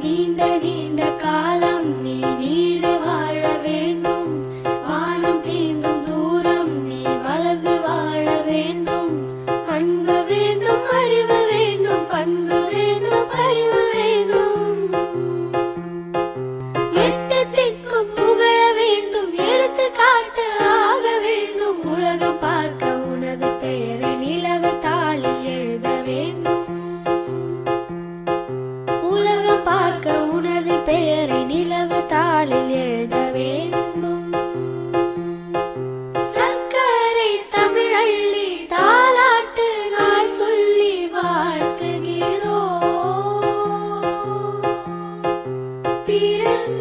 நீண்ட நீண்ட காலம் நீ நீடு வாழ வேண்டும். வானம் தீண்டும் தூரம் நீ வளர்ந்து வாழ வேண்டும். அன்பு வேண்டும், அறிவு வேண்டும், பண்பு வேண்டும், பரிவு வேண்டும். எட்டு திக்கும் புகழ வேண்டும், எடுத்து காட்டு ஆக வேண்டும். உலகம் பார்க்க உனது பெயரை நிலவு தாளில் எழுத வேண்டும். உலகம் பார்க்க உனது பெயரை நிலவு தாளில் எழுத வேண்டும். சர்க்கரை தமிழள்ளி தாலாட்டு நாள் சொல்லி வாழ்த்துகிறோம்.